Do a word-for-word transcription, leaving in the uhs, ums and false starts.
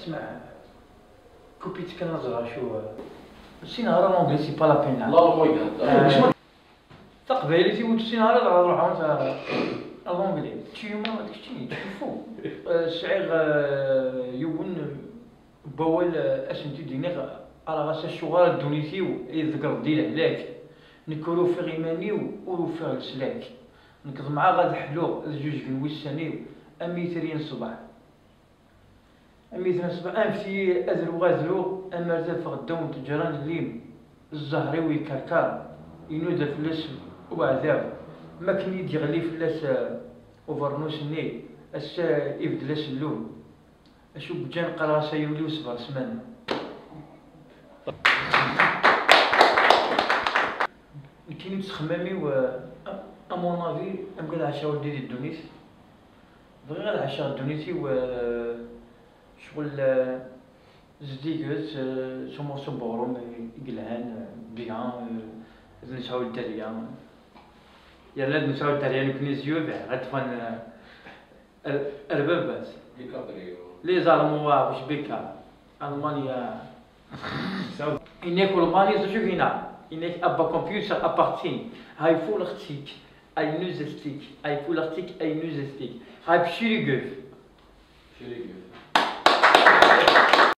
تسمع كوبيتك نظرة شو سي نهار لونجلي سي با لا بين. لا المهم تقبيلي تيقول سي نهار نروح عاود لونجلي تيما داكشي تشوفو الشعير يون بوال اسنتي دينيغ على غاس الشغال دونيتيو يذكر ديال هلاك نكرو في غيمانيو ورو في السلاك نكض مع غاد حلو الجوج كنويسانيو اميترين صباح اميترين صباح امتي اذرو غازرو امرزا فغداو تجران الليم الزهري ويكركار ينود فلاس وعذاب ما كان يدي غلي فلاس اوفرنوس ني اسا يبدلاس اللون اشوف جان قراسه يوليو صبر سمانه. كاين تخمامي و امون افي ام قال عشاء ديال الدونيس بغي غير عشاء دونيتي و شغل زديكوت سو مورسو بوروم يقلعان بيان نساو الدريا يلا نساو الدريا نكنيزيو بعد غتفان الربابات لي زالموا واش بيكا المانيا إنك المانيا شوف هنا إنك أبا كمبيوتر أبارتين هاي فول أختيك أي نوزستيك أي فول أختيك أي نوزستيك هاي بشيري جوف شيري جوف